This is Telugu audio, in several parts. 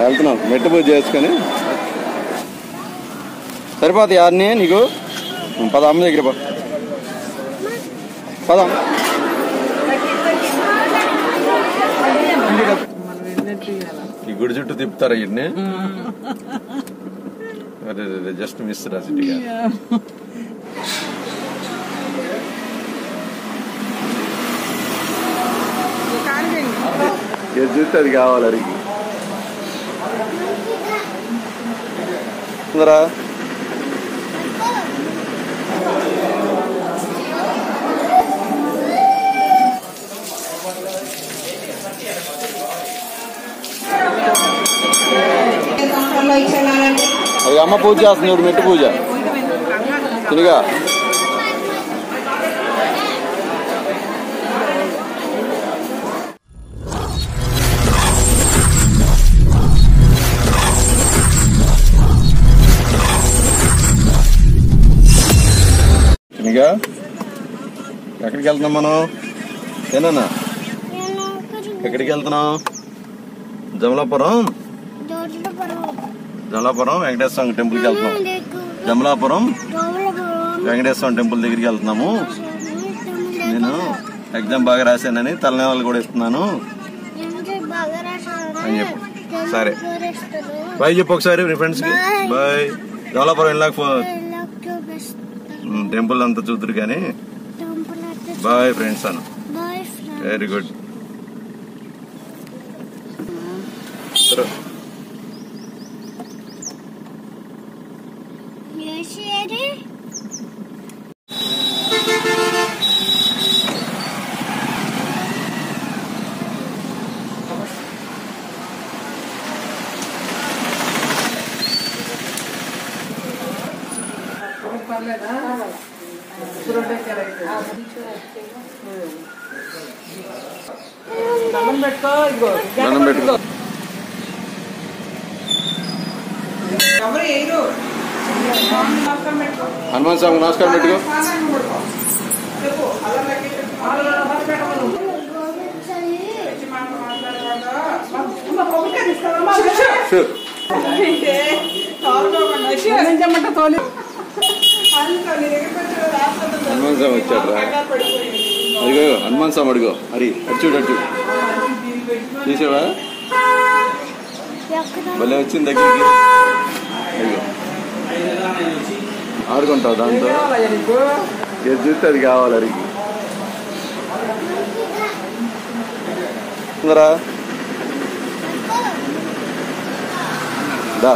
వెళ్తున్నాం మెట్టు పూజ చేసుకొని సరిపోతాయి యారిని నీకు పద అమ్మ దగ్గర పదం ఈ గుడి చుట్టూ తిప్పుతారా వీటిని అరే జస్ట్ మిస్ రా సిటీగా చూస్తే అది కావాలి అడిగి అది అమ్మ పూజ చేస్తుంది ఇప్పుడు మెట్టు పూజ తిరిగా తిరిగా ఎక్కడికి వెళ్తున్నాం మనం ఏనా ఎక్కడికి వెళ్తున్నాం జమలాపురం వెంకటేశ్వర స్వామి టెంపుల్కి వెళ్తున్నాం జమలాపురం వెంకటేశ్వర స్వామి టెంపుల్ దగ్గరికి వెళ్తున్నాము నేను ఎగ్జామ్ బాగా రాశానని తలనేవాళ్ళు కూడా ఇస్తున్నాను అని చెప్పు సరే బాయ్ చెప్పు ఒకసారి మీ ఫ్రెండ్స్ కి బాయ్ జమలాపురం వెళ్ళాక టెంపుల్ అంతా చూద్దరు కానీ బాయ్ ఫ్రెండ్స్ అన్న వెరీ గుడ్ దండం పెట్టుకో హనుమాన్ స్వామి నమస్కారం పెట్టుకో హనుమాన్ స్వామి వచ్చాడు రా అదిగో హనుమాన్ స్వామి అడుగో హరి అచ్చుడు అచ్చు తీసావా భలే వచ్చింది దగ్గరికి అదిగో ఆడుకుంటావు దాంతో ఏది చూస్తే అది కావాలి అడిగి దా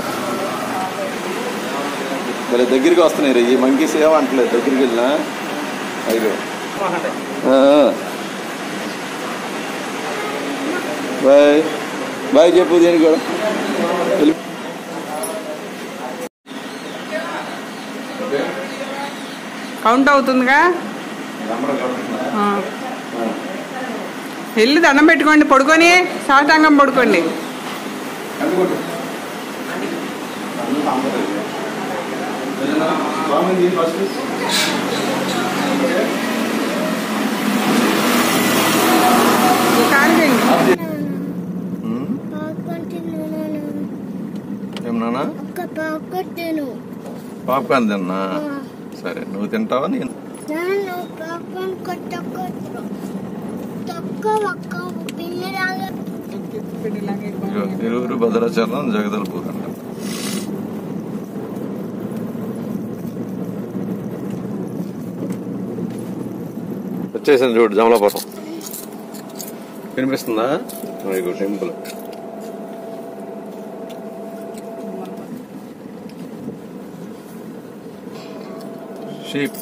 భలే దగ్గరికి వస్తున్నాయి ఈ మంకీస్ ఏమంటలేదు దగ్గరికి వెళ్ళినా అదిగో బాయ్ బాయ్ చెప్పు దేనికి కూడా కౌంట్ అవుతుందిగా వెళ్ళి దండం పెట్టుకోండి పడుకొని సాష్టాంగం పడుకోండి ఏమన్నా పాప్కార్న్ తిన్నా సరే నువ్వు తింటావా నేను ఇరువురు భద్రాచలం జగదల్పూర్ అంట వచ్చేసింది చూడు జమలాపురం వినిపిస్తుందా టెంపుల్ షీప్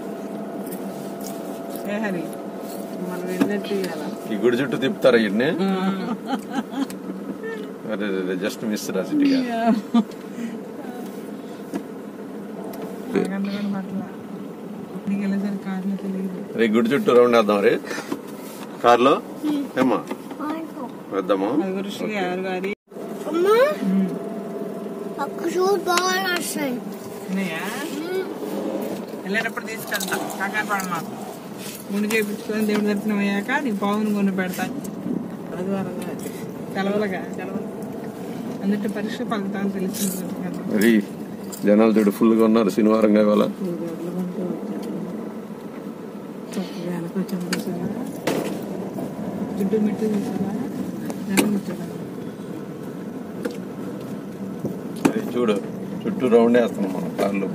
ఈ గుడి చుట్టూ తిప్పుతారా వీటిని అరే జస్ట్ మిస్ రా సిటీగా రే గుడి చుట్టూ రౌండ్ వేద్దాం రే కార్లో ఏమా వేద్దామా వెళ్ళేటప్పుడు తీసుకెళ్తా కంగారు పడ మాకు ముందు చేయించుకొని దేవుడి దర్శనం అయ్యాక నీకు పావును కొని పెడతాను సెలవులుగా అందుకే పరీక్ష ఫలితాలు తెలిసింది. మరి జనాలు చూడు ఫుల్గా ఉన్నారు శనివారంగా ఇవాళ. జిడ్డు మిట్టు చూసారా, జనం వచ్చారా. చూడు చుట్టూ రౌండ్ వేస్తున్నాం మనం కార్లు.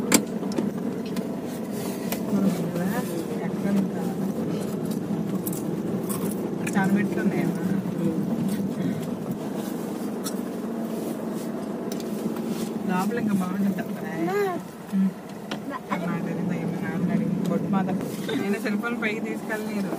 చాలా మెట్లు ఉన్నాయమ్మా. లోపల ఇంకా బాగుంటుంది. బొట్టు మాత్రం నేను సెల్ ఫోన్ పైకి తీసుకెళ్ళలేదు.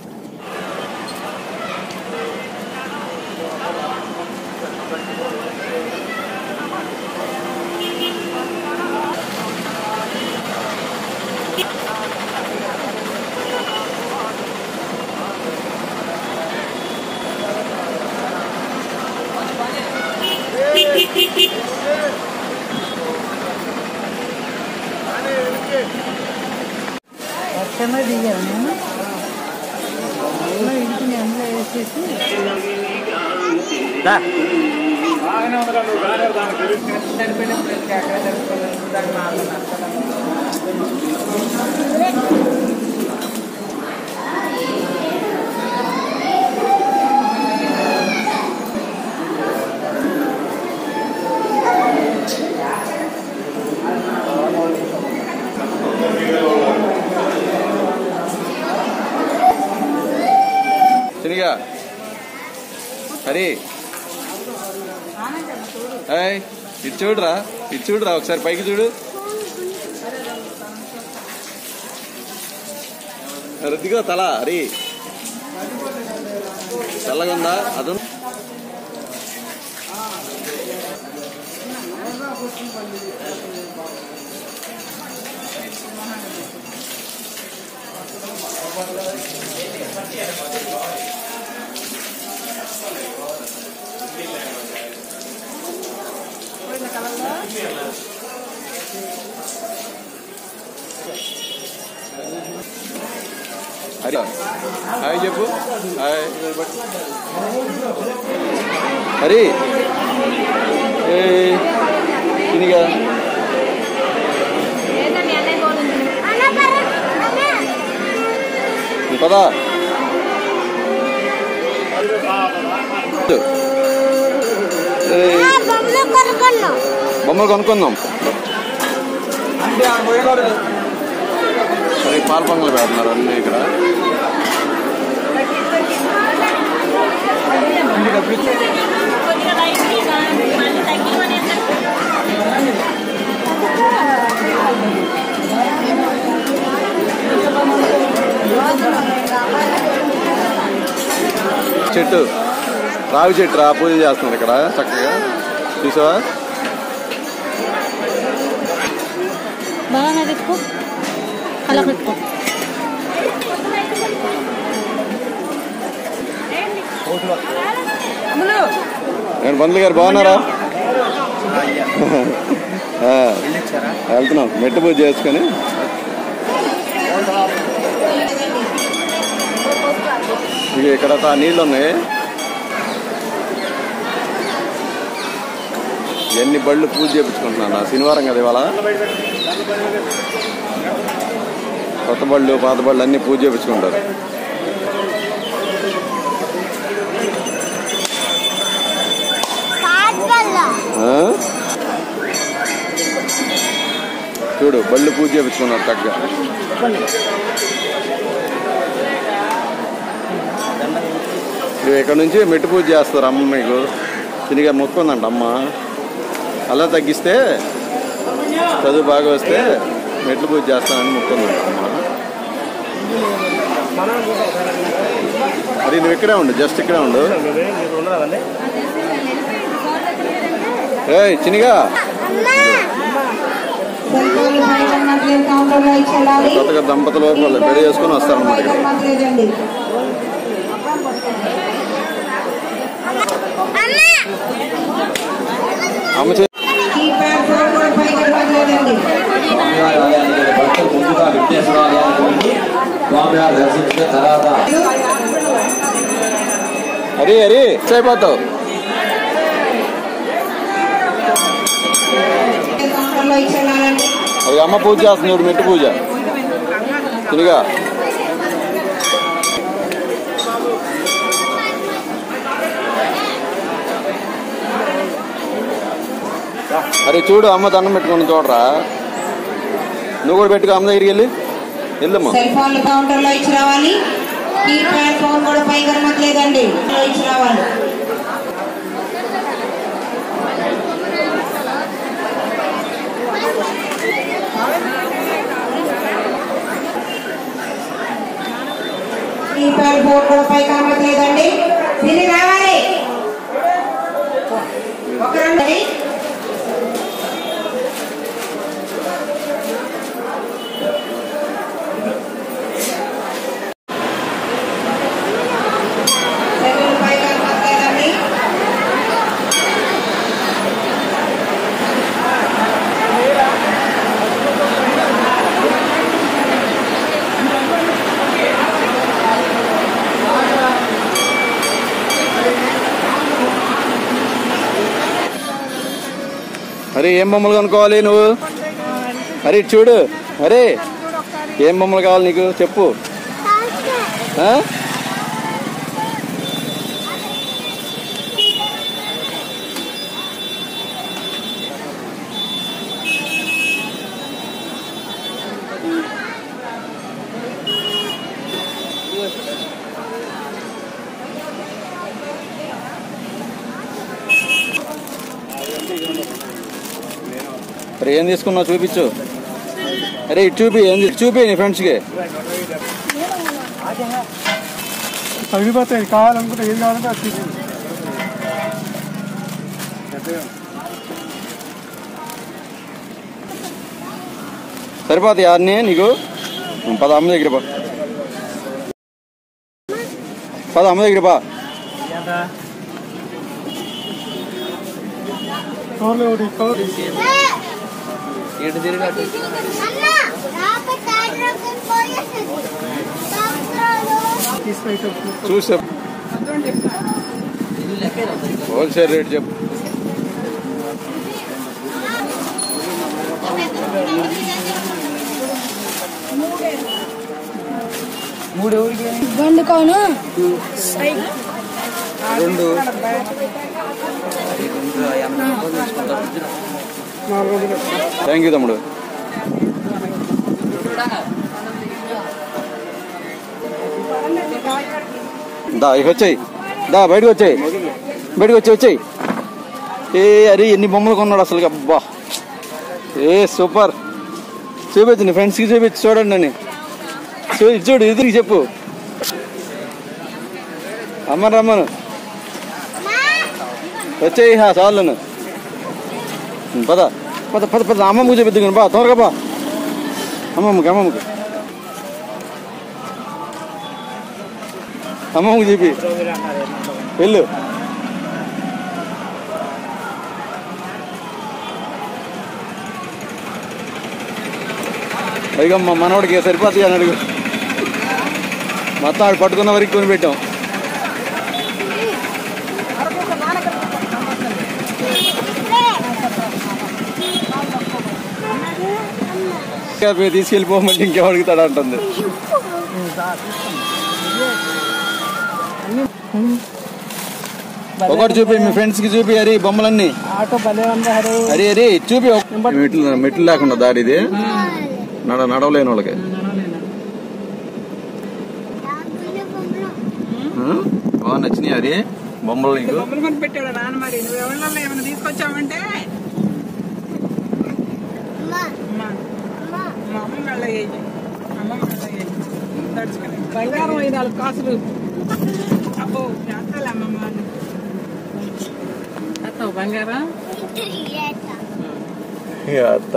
వర్షంలో దిగాను నేను. ఇంటిని అందులో వేసేసి చినిగా హరి ఇటు చూడురా ఒకసారి పైకి చూడు. రుద్దిగో తల హరి చల్లగా ఉందా? అదు హరి హాయ్ చెప్పు. హాయ్ హరి చినిగా పదా బొమ్మలు కొనుక్కుందాం. సరే పాల పొంగలు పెడుతున్నారు అన్నీ ఇక్కడ. చెట్టు రావి చెట్టు రా పూజ చేస్తున్నారు ఇక్కడ చక్కగా చూసావా. నేను బంధులు గారు బాగున్నారా? వెళ్తున్నాం మెట్టు పూజ చేసుకొని. ఇక ఇక్కడ నీళ్ళు ఉన్నాయి. ఎన్ని బళ్ళు పూజ చేయించుకుంటున్నాను. శనివారం కదా ఇవాళ. కొత్త బళ్ళు పాత బళ్ళు అన్ని పూజ చేయించుకుంటారు. చూడు బళ్ళు పూజ చేయించుకున్నారు చక్కగా. ఇక్కడ నుంచి మెట్టు పూజ చేస్తారు అమ్మ. మీకు చినిగా మొక్కుందంట అమ్మ. అలా తగ్గిస్తే చదువు బాగా వస్తే మెట్లు పూజ చేస్తానని మొక్కుందంట అమ్మ. అది నువ్వు ఇక్కడే ఉండు, జస్ట్ ఇక్కడే ఉండు. చినిగా కొత్తగా దంపతులు వాళ్ళు పెళ్లి చేసుకుని వస్తారన్నమాట. అమ్మ హరి హరి అయిపోతావు. అది అమ్మ పూజ చేస్తుంది, మెట్టు పూజ. తిరిగా అరే చూడు, అమ్మ దండం పెట్టుకుని చూడరా. నువ్వు కూడా పెట్టుకో అమ్మ దగ్గరికి వెళ్ళమ్మా. సెల్ ఫోన్ కౌంటర్ లో ఇచ్చి రావాలి. కీప్యాడ్ ఫోన్ కూడా పైగా లేదండి, ఇచ్చి రావాలి. కీప్యాడ్ ఫోన్ కూడా పైగా లేదండి, తిరిగి రావాలి. ఒక రండి. అరే ఏం బొమ్మలు కొనుక్కోవాలి నువ్వు? అరే చూడు, అరే ఏం బొమ్మలు కావాలి నీకు చెప్పు. అరే ఏం తీసుకున్నావు చూపించు. అరే ఇటు చూపి నీ ఫ్రెండ్స్కి. తగిలిపోతాయి, కావాలనుకుంటే ఏం కావాలంటే అది తీసుకుంది. సరిపోతాయి అన్నీ నీకు? పద అమ్మ దగ్గర పా, పద అమ్మ దగ్గర పా. చూసా హోల్సేల్ రేట్ చెప్పు. వండుకోను రెండు థ్యాంక్ యూ తమ్ముడు. దా ఇక వచ్చాయి, దా బయటకు వచ్చాయి. ఏ అరే ఎన్ని బొమ్మలు కొన్నాడు అసలు. అబ్బా ఏ సూపర్. చూపించు నీ ఫ్రెండ్స్కి చూపించు, చూడండి అని చూడు. ఎదురికి చెప్పు రమ్మను వచ్చేయి చాలను. పద పద పద పద అమ్మమ్మకి చూపిద్దు బా, త్వరగా బా. అమ్మమ్మకి చూపి వెళ్ళు. అడిగమ్మ మనవాడికి సరిపోతాయి అని అడుగు. మొత్తం ఆడు పట్టుకున్న వరకు కొని పెట్టాం. తీసుకెళ్ళిపోమంటే ఇంకేమడుగుతాడు అంటుంది. ఒకటి చూపి మీ ఫ్రెండ్స్ కి చూపి. అరే బొమ్మలన్నీ అరే చూపి. మెట్లు లేకుండా దారి ఇది నడవలేని వాళ్ళకి. బాగా నచ్చినాయి అరే బొమ్మలు నీకు? బొమ్మలు కొని పెట్టాడు నాన్న. మరి నువ్వు ఎవరిలో ఏమైనా తీసుకొచ్చావంటే మా అమ్మ వెళ్ళయ్యాయి. తడుచుకుని బంగారం 5 కాసులు. అబ్బో చేస్తాలే అమ్మమ్మ. అత్తావు బంగారం అత్త.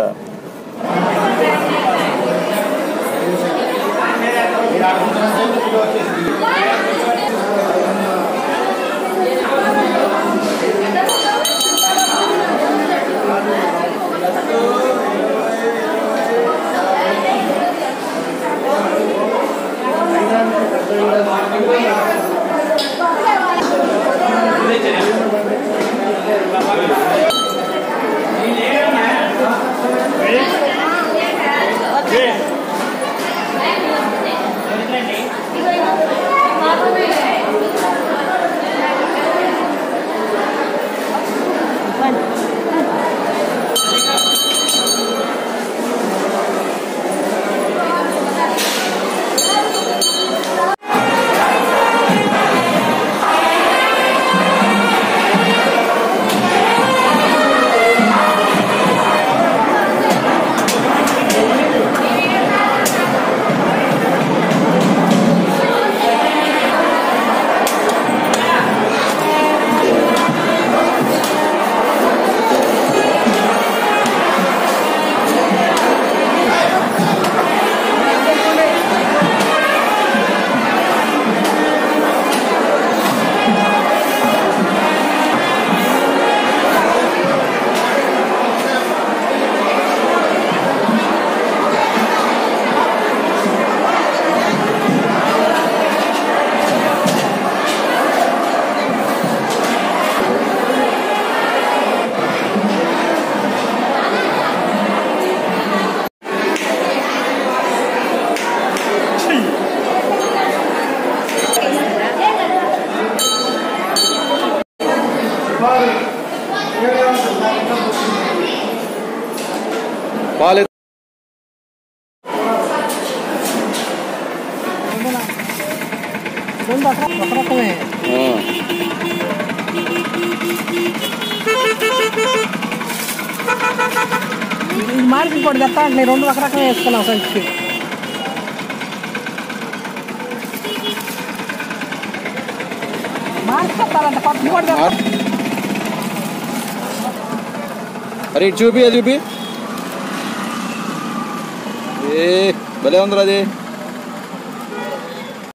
పాలు ఒక రకమే మార్కెట్ కూడా తెస్తా అంటే రెండు ఒక రకమే వేసుకున్నాం సంచికి మార్కెట్ తెస్తానంటే కొత్త కూడా అరే ఇటు చూపి అది చూపి ఏ భలే ఉందిరా అది